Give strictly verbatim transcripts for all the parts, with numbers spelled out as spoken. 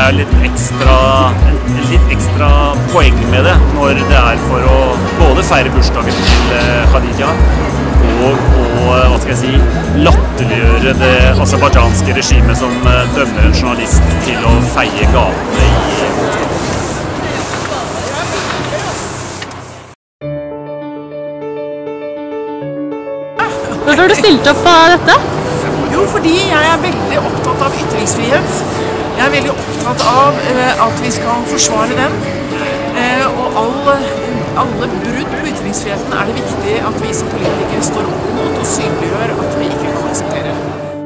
er jo litt ekstra, en litt ekstra poeng med det, når det er for å både feire bursdagen til Khadija, og, og hva skal jeg si, latterliggjøre det aserbajdsjanske regimet som dømmer en journalist til å feie gatene i Oslo. Hvorfor har du stilt opp på dette? Jo, fordi jeg er veldig opptatt av ytringsfrihet. Jeg er veldig opptatt av uh, at vi skal forsvare den. Uh, og alle, alle brudd på ytringsfriheten er det viktig at vi som politikere står opp mot og synliggjør at vi ikke kan akseptere.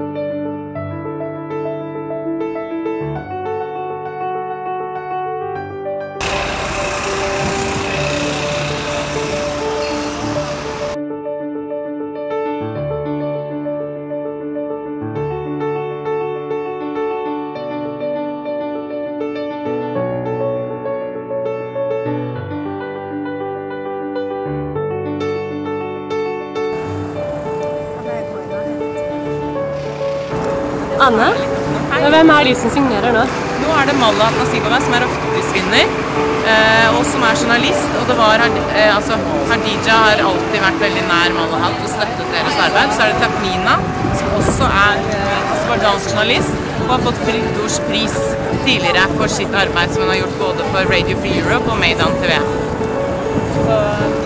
Anne, hvem er de som signerer nå? Nå er det Azerbaijani som er prisvinner, og som er journalist. Og det var, altså, Khadija har alltid vært veldig nær Malahat og støttet deres arbeid. Så er det Takmina, som også er azerbaijdansk journalist, og har fått Friedors pris tidligere for sitt arbeid som hun har gjort både for Radio Free Europe og Maidan T V. Så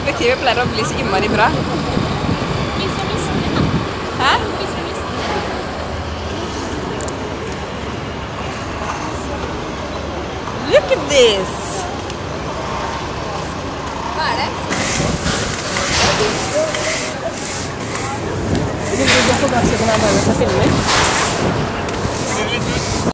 perspektivet pleier å bli så innmari bra. Hæ? Look at this! Hva er det? Vil du gå på baksiden av denne som filmer?